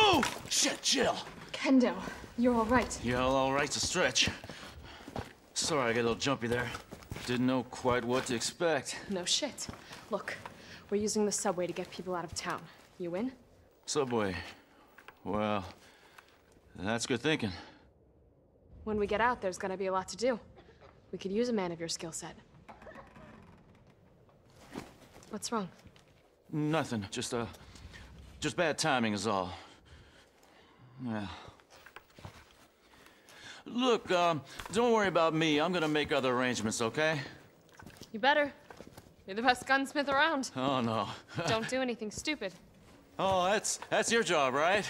move! Shit, chill. Kendo, you're all right. Yeah, all right's a stretch. Sorry I got a little jumpy there. Didn't know quite what to expect. No shit. Look, we're using the subway to get people out of town. You in? Subway. Well, that's good thinking. When we get out, there's gonna be a lot to do. We could use a man of your skill set. What's wrong? Nothing. Just bad timing is all. Yeah. Look, don't worry about me. I'm gonna make other arrangements, okay? You better. You're the best gunsmith around. Oh, no. Don't do anything stupid. Oh, that's your job, right?